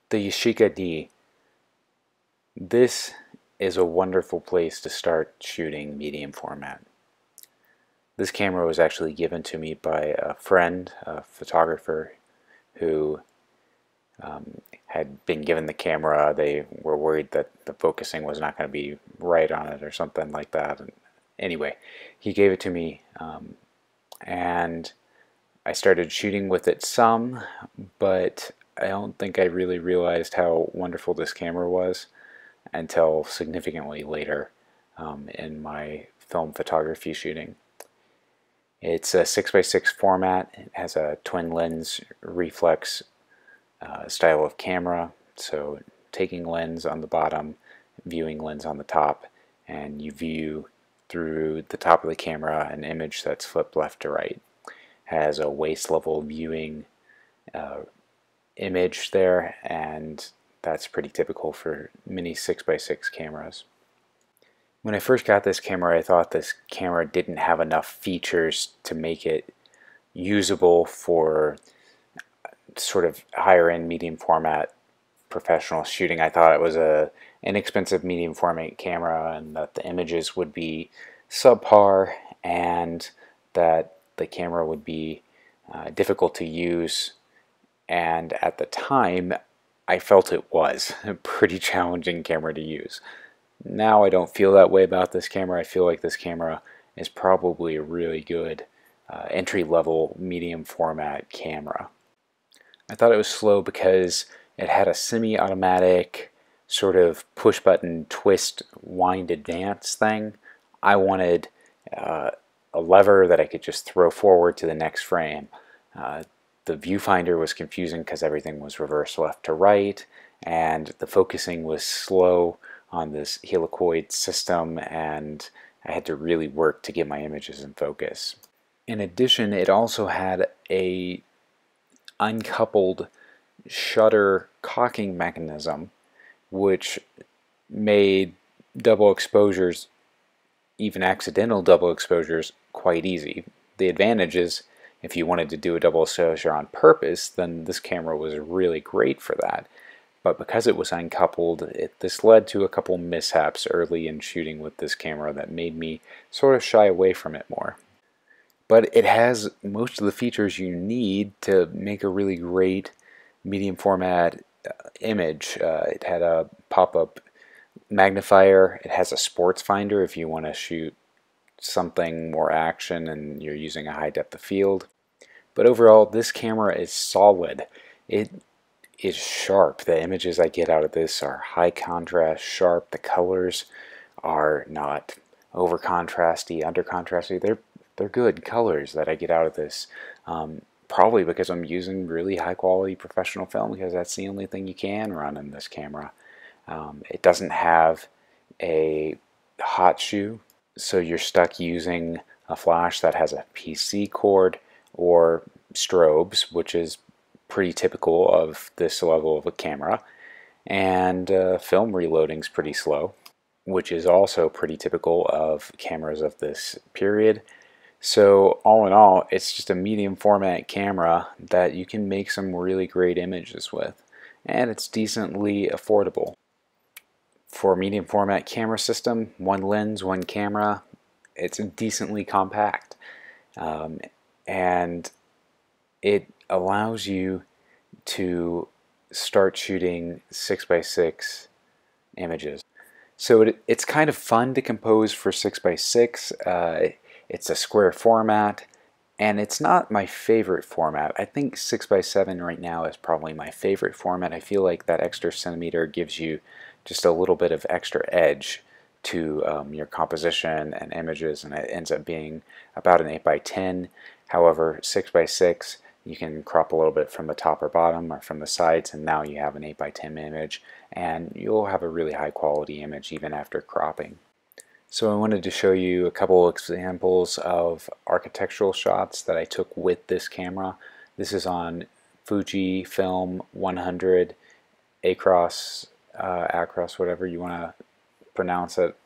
The Yashica D. This is a wonderful place to start shooting medium format. This camera was actually given to me by a friend, a photographer, who had been given the camera. They were worried that the focusing was not going to be right on it or something like that. And anyway, he gave it to me, and I started shooting with it some, but I don't think I really realized how wonderful this camera was until significantly later in my film photography shooting. It's a 6x6 format. It has a twin lens reflex style of camera, so taking lens on the bottom, viewing lens on the top, and you view through the top of the camera an image that's flipped left to right. Has a waist level viewing image there, and that's pretty typical for many 6x6 cameras. When I first got this camera, I thought this camera didn't have enough features to make it usable for sort of higher end medium format professional shooting. I thought it was a inexpensive medium format camera and that the images would be subpar and that the camera would be difficult to use, and at the time I felt it was a pretty challenging camera to use. Now I don't feel that way about this camera. I feel like this camera is probably a really good entry-level medium format camera. I thought it was slow because it had a semi-automatic sort of push-button twist wind advance thing. I wanted a lever that I could just throw forward to the next frame. The viewfinder was confusing because everything was reversed left to right, and the focusing was slow on this helicoid system, and I had to really work to get my images in focus. In addition, it also had a uncoupled shutter cocking mechanism, which made double exposures, even accidental double exposures, quite easy. The advantage is if you wanted to do a double exposure on purpose, then this camera was really great for that. But because it was uncoupled, this led to a couple mishaps early in shooting with this camera that made me sort of shy away from it more. But it has most of the features you need to make a really great medium format image. It had a pop-up magnifier. It has a sports finder if you want to shoot something more action and you're using a high depth of field. But overall, this camera is solid. It is sharp. The images I get out of this are high contrast, sharp. The colors are not over contrasty, under contrasty. They're good colors that I get out of this. Probably because I'm using really high quality professional film, because that's the only thing you can run in this camera. It doesn't have a hot shoe, so you're stuck using a flash that has a PC cord or strobes, which is pretty typical of this level of a camera. And film reloading is pretty slow, which is also pretty typical of cameras of this period. So all in all, it's just a medium format camera that you can make some really great images with, and it's decently affordable. For a medium format camera system, one lens, one camera, it's decently compact, and it allows you to start shooting 6x6 images. So it's kind of fun to compose for 6x6. It's a square format, and it's not my favorite format. I think 6x7 right now is probably my favorite format. I feel like that extra centimeter gives you just a little bit of extra edge to your composition and images, and it ends up being about an 8x10. However, 6x6, you can crop a little bit from the top or bottom or from the sides, and now you have an 8x10 image, and you'll have a really high quality image even after cropping. So I wanted to show you a couple examples of architectural shots that I took with this camera. This is on Fuji Film 100 Acros, whatever you want to pronounce it.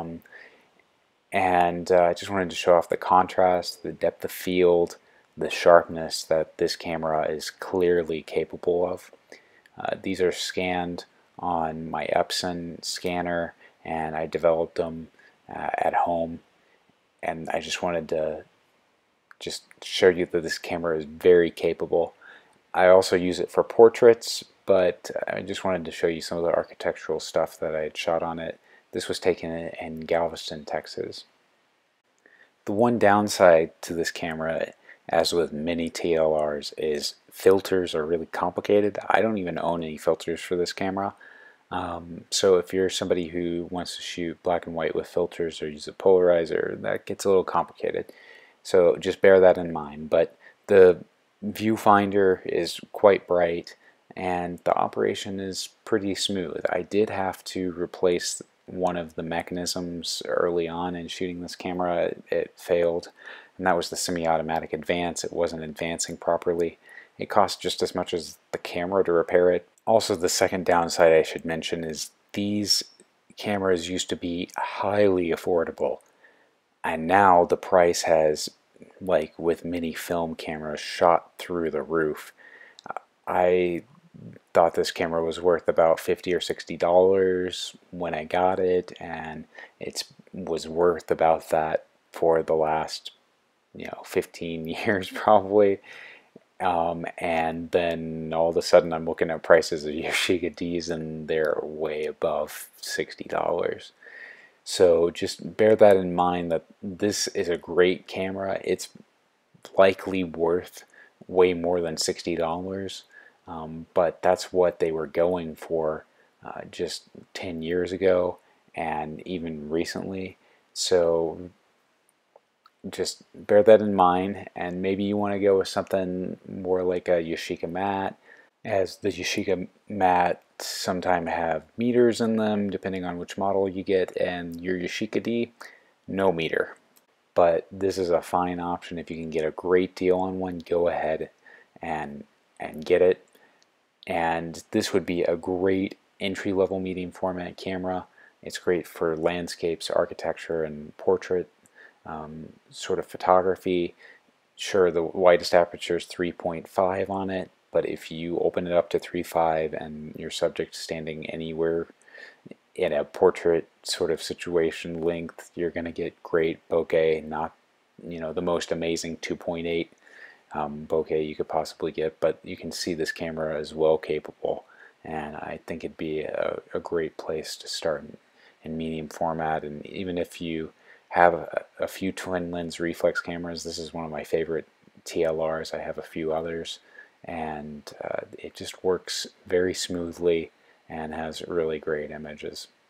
And I just wanted to show off the contrast, the depth of field, the sharpness that this camera is clearly capable of. These are scanned on my Epson scanner, and I developed them at home, and I just wanted to just show you that this camera is very capable. I also use it for portraits, but I just wanted to show you some of the architectural stuff that I had shot on it. This was taken in Galveston, Texas. The one downside to this camera, as with many TLRs, is filters are really complicated. I don't even own any filters for this camera. So if you're somebody who wants to shoot black and white with filters or use a polarizer, that gets a little complicated. So just bear that in mind. But the viewfinder is quite bright and the operation is pretty smooth. I did have to replace one of the mechanisms early on in shooting this camera. It failed, and that was the semi-automatic advance. It wasn't advancing properly. It cost just as much as the camera to repair it. Also, the second downside I should mention is these cameras used to be highly affordable, and now the price has, like with many film cameras, shot through the roof. I thought this camera was worth about $50 or $60 when I got it, and it was worth about that for the last 15 years probably. And then all of a sudden I'm looking at prices of Yashica Ds and they're way above $60. So just bear that in mind, that this is a great camera. It's likely worth way more than $60, but that's what they were going for just 10 years ago and even recently. So just bear that in mind, and maybe you want to go with something more like a Yashica matte, as the Yashica matte sometimes have meters in them depending on which model you get, and your Yashica D, no meter. But this is a fine option. If you can get a great deal on one, go ahead and get it. And this would be a great entry-level medium format camera. It's great for landscapes, architecture, and portrait sort of photography. Sure, the widest aperture is 3.5 on it, but if you open it up to 3.5 and your subject standing anywhere in a portrait sort of situation length, you're going to get great bokeh, not the most amazing 2.8 bokeh you could possibly get, but you can see this camera is well capable, and I think it'd be a great place to start in medium format. And even if you have a few twin lens reflex cameras, this is one of my favorite TLRs. I have a few others, and it just works very smoothly and has really great images.